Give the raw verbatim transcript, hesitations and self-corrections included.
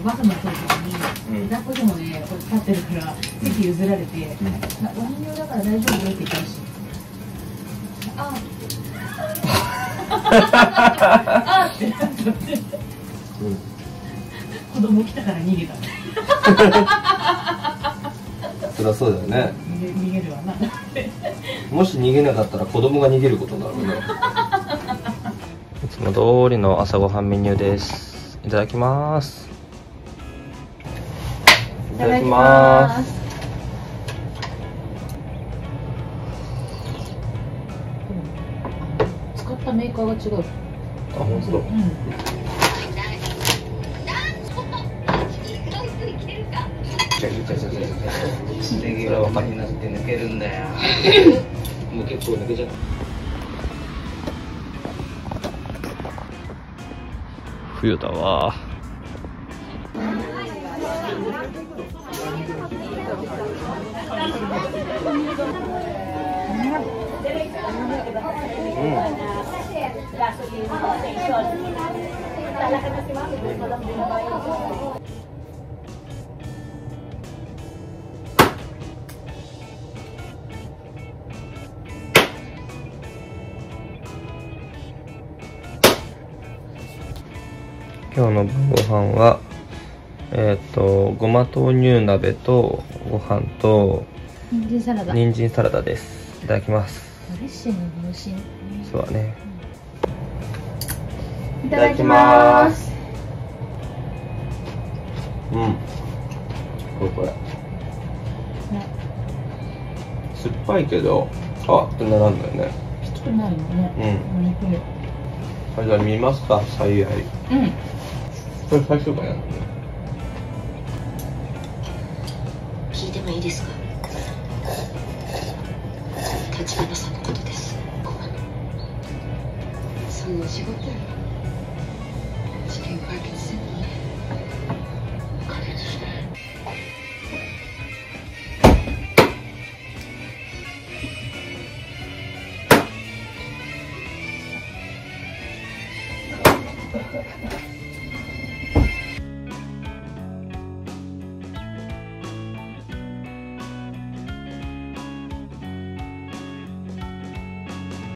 バス乗った時に抱っこひもでこれ立ってるから席譲られて、お人形だから大丈夫って言ったらしい。ああってなっちゃって、子供来たから逃げた。 そりゃそうだよね。 逃げるわな。 もし逃げなかったら子供が逃げることになるね。いつも通りの朝ごはんメニューです。いただきます。いただきます。 使ったメーカーが違う。 あ、本当だ。うん。ネギが分かりなくて抜けるんだよ。もう結構抜けちゃった。冬だわ。今日の晩ご飯はえっとごま豆乳鍋とご飯と人参サラダ。 人参サラダです。いただきます。 ドレッシングも美味しいね。 そうだね。 いただきます。 うん。これこれ。ね、酸っぱいけど、あってならんだよね。 きつくないよね。うん。 はい、じゃあ見ますか、最愛。うん。これ最初からやるのね。 聞いてもいいですか。立花さんのことです。そんな仕事や事件解決せんのね。解決して。